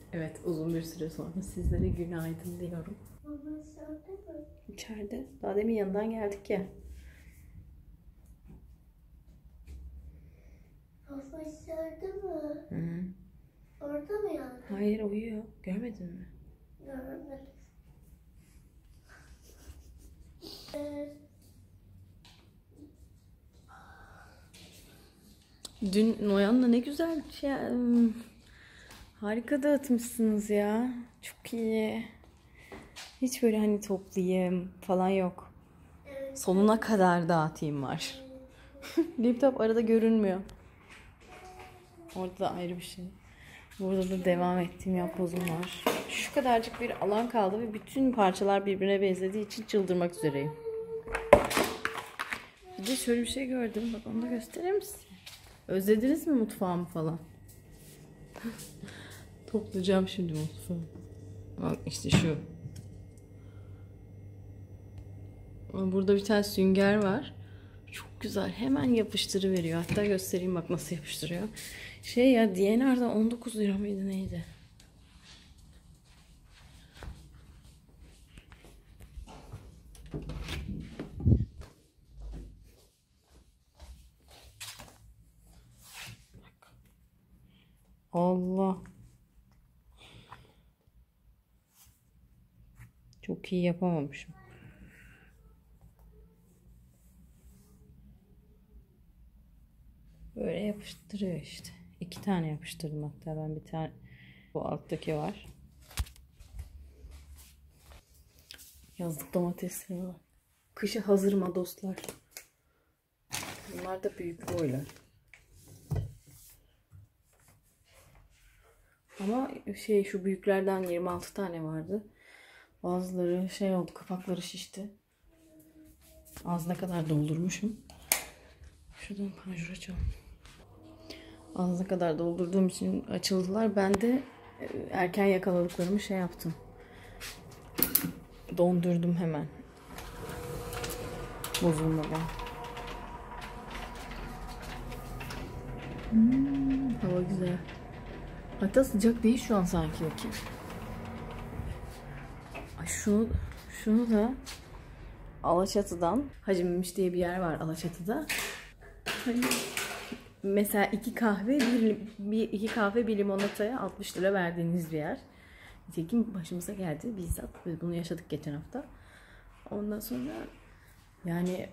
Evet, uzun bir süre sonra sizlere günaydın diyorum. İçeride. Daha demin yanından geldik ya. Baba içeride mi? Hı. Orada mı yani? Hayır, uyuyor. Görmedin mi? Görmedim. Dün Noyan'la ne güzel şey, harika dağıtmışsınız ya. Çok iyi. Hiç böyle hani toplayayım falan yok. Sonuna kadar dağıtayım var. Laptop arada görünmüyor. Orada da ayrı bir şey. Burada da devam ettiğim yapbozum var. Şu kadarcık bir alan kaldı ve bütün parçalar birbirine benzediği için çıldırmak üzereyim. Bir de şöyle bir şey gördüm. Bak onu da göstereyim misin? Özlediniz mi mutfağımı falan? Toplayacağım şimdi mutfağı. Bak işte şu. Burada bir tane sünger var. Çok güzel. Hemen yapıştırıveriyor. Hatta göstereyim bak nasıl yapıştırıyor. Şey ya, D&R'da 19 lira mıydı neydi? Allah. Çok iyi yapamamışım. Böyle yapıştırıyor işte. 2 tane yapıştırdım hatta ben, bir tane. Bu alttaki var. Yazlık domatesleri var. Kışa hazırma dostlar. Bunlar da büyük boylar. Ama şey, şu büyüklerden 26 tane vardı. Bazıları şey oldu, kapakları şişti. Ağzına kadar doldurmuşum. Şuradan panjur açalım. Ağzına kadar doldurduğum için açıldılar. Ben de erken yakaladıklarımı şey yaptım. Dondurdum hemen. Bozulmadan. Hava güzel. Hatta sıcak değil şu an sanki. Ay şunu da Alaçatı'dan, Hacı Memiş diye bir yer var Alaçatı'da. Hani mesela 2 kahve bir limonataya 60 lira verdiğiniz bir yer. Nitekim başımıza geldi bizzat. Biz bunu yaşadık geçen hafta. Ondan sonra yani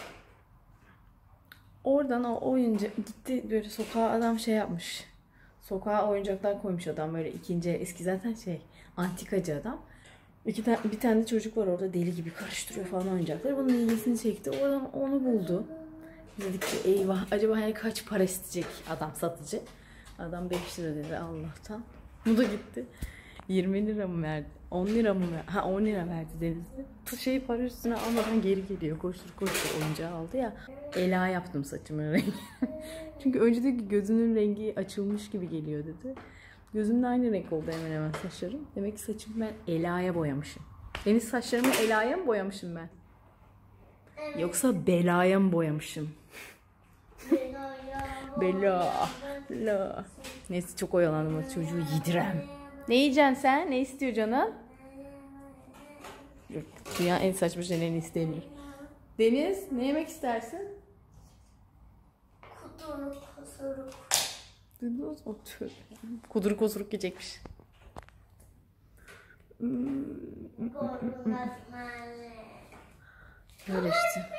oradan o oyuncak gitti, böyle sokağa adam şey yapmış. Sokağa oyuncaklar koymuş adam, böyle ikinci eski, zaten şey, antikacı adam. Bir tane de çocuk var orada, deli gibi karıştırıyor falan oyuncakları. Bunun ilgisini çekti. O adam onu buldu. Dedik ki eyvah, acaba hani kaç para isteyecek adam, satıcı. Adam 5 lira dedi Allah'tan. Bu da gitti. 20 lira mı verdi? 10 lira mı verdi? Ha, 10 lira verdi Denizli. Para üstüne almadan geri geliyor. Koştur oyuncağı aldı ya. Ela yaptım saçımın rengi. Çünkü önceki gözünün rengi açılmış gibi geliyor dedi. Gözümde aynı renk oldu hemen hemen saçlarım. Demek ki saçımı ben Ela'ya boyamışım. Deniz, saçlarımı Ela'ya mı boyamışım ben? Evet. Yoksa belaya mı boyamışım? Bela. Neyse, çok oyalandım, çocuğu yedirem. Ne yiyeceksin sen? Ne istiyor canım? Yok, dünya en saçma şeylerini isteyebilir. Deniz, ne yemek istersin? Kuduruk, osuruk. Duydunuz mu? Kuduruk osuruk yiyecekmiş. Böyle işte.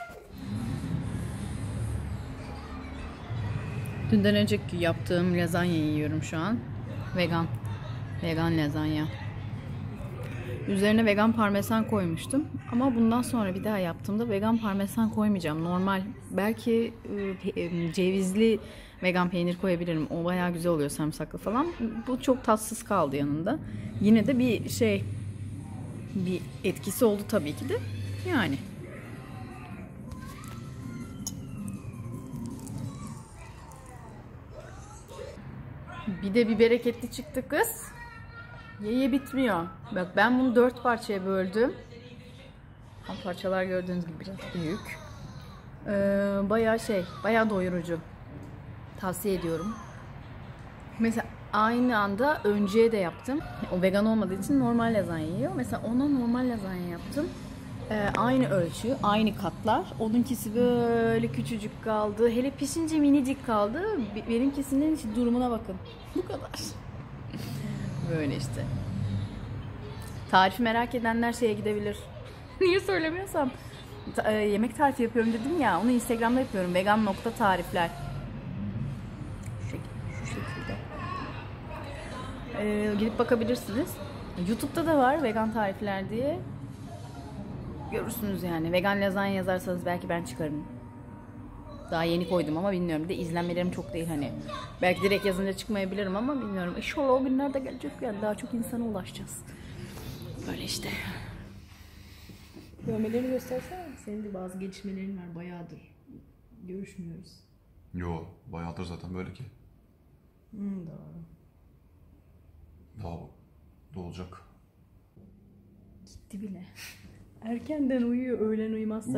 Dünden önceki yaptığım lazanya yiyorum şu an. Vegan lazanya. Üzerine vegan parmesan koymuştum. Ama bundan sonra bir daha yaptığımda vegan parmesan koymayacağım. Normal, belki cevizli vegan peynir koyabilirim. O bayağı güzel oluyor, sarımsaklı falan. Bu çok tatsız kaldı yanında. Yine de bir etkisi oldu tabii ki de. Yani. Bir de bir bereketli çıktı kız. Ye bitmiyor. Bak, ben bunu 4 parçaya böldüm. Parçalar gördüğünüz gibi biraz büyük. Bayağı doyurucu. Tavsiye ediyorum. Mesela aynı anda önceye de yaptım. O vegan olmadığı için normal lazanya yiyor. Mesela ona normal lazanya yaptım. Aynı ölçü, aynı katlar. Onunkisi böyle küçücük kaldı. Hele pişince minicik kaldı. Benimkisinin durumuna bakın. Bu kadar. Böyle işte. Tarifi merak edenler şeye gidebilir. Niye söylemiyorsam. Yemek tarifi yapıyorum dedim ya. Onu Instagram'da yapıyorum. Vegan.tarifler. Şu şekilde. Gidip bakabilirsiniz. YouTube'da da var vegan tarifler diye. Görürsünüz yani. Vegan lazanya yazarsanız belki ben çıkarım. Daha yeni koydum ama bilmiyorum. Bir de izlenmelerim çok değil hani. Belki direkt yazınca çıkmayabilirim ama bilmiyorum. İnşallah o günler de gelecek yani. Daha çok insana ulaşacağız. Böyle işte. Dövmelerini göstersene. Senin de bazı gelişmelerin var. Bayağıdır görüşmüyoruz. Yo, bayağıdır zaten böyle ki. Doğru. Daha da olacak. Gitti bile. Erkenden uyuyor, öğlen uyumazsa.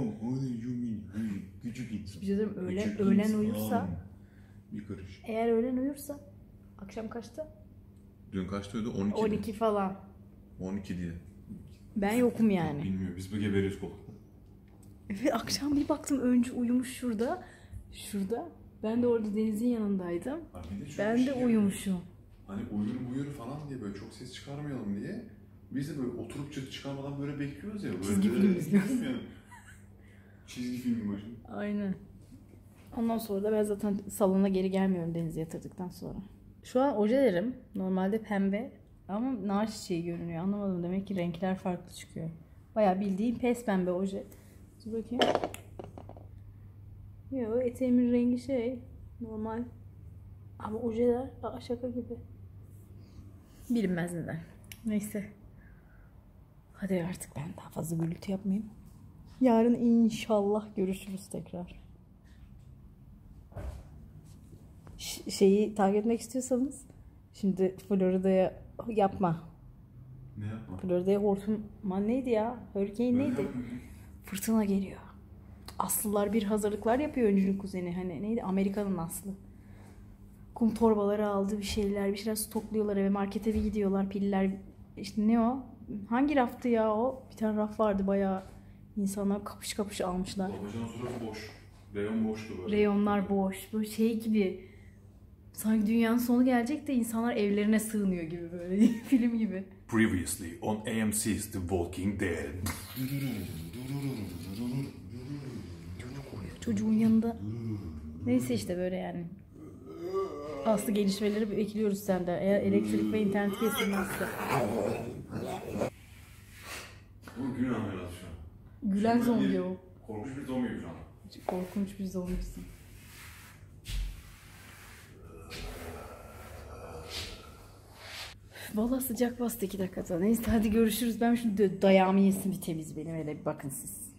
Küçük insan. Bir şey söyleyeyim, öğlen uyursa. Bir karış. Eğer öğlen uyursa, akşam kaçta? Dün kaçta uyudu? 12. 12 falan. 12 diye. Ben yokum yani. Bilmiyorum, biz bu geberiyoruz koltukta. Evet, akşam bir baktım önce uyumuş şurada. Şurada. Ben de orada Deniz'in yanındaydım. Ben de uyumuşum. Hani uyur falan diye böyle çok ses çıkarmayalım diye. Biz de böyle oturup çıt çıkarmadan böyle bekliyoruz ya. Böyle Çizgi film izliyoruz. Yani. Çizgi film başında. Aynen. Ondan sonra da ben zaten salona geri gelmiyorum Deniz'i yatırdıktan sonra. Şu an ojelerim normalde pembe ama nar çiçeği görünüyor. Anlamadım, demek ki renkler farklı çıkıyor. Bayağı bildiğin pes pembe oje. Dur bakayım. Yo, eteğimin rengi normal. Ama ojeler şaka gibi. Bilinmez neden. Neyse. Hadi artık ben daha fazla gürültü yapmayayım. Yarın inşallah görüşürüz tekrar. Şeyi takip etmek istiyorsanız şimdi Florida'ya yapma. Ne yapma? Florida'ya hortum neydi ya? Hurricane neydi? Fırtına geliyor. Aslılar bir hazırlıklar yapıyor, öncünün kuzeni. Hani neydi? Amerika'nın Aslı. Kum torbaları aldı, bir şeyler stokluyorlar, eve markete bir gidiyorlar, piller işte ne o? Hangi raftı ya o? Bir tane raf vardı, bayağı insanlar kapış kapış almışlar. Babacan suratı boş. Reyon boştu böyle. Reyonlar boş. Böyle şey gibi. Sanki dünyanın sonu gelecek de insanlar evlerine sığınıyor gibi böyle. Film gibi. Previously on AMC's The Walking Dead. Çocuğun yanında. Neyse işte böyle yani. Aslı gelişmeleri bekliyoruz senden. Eğer elektrik ve internet kesilmezse. Bu gün anlayacağız şu an. Gülen zombi o. Korkunç bir zombiyim şu an. Korkunç bir zombisin. Vallahi sıcak bastı 2 dakikada. Neyse hadi görüşürüz. Ben şimdi dayağımı yesin bir temiz benim. Hele bir bakın siz.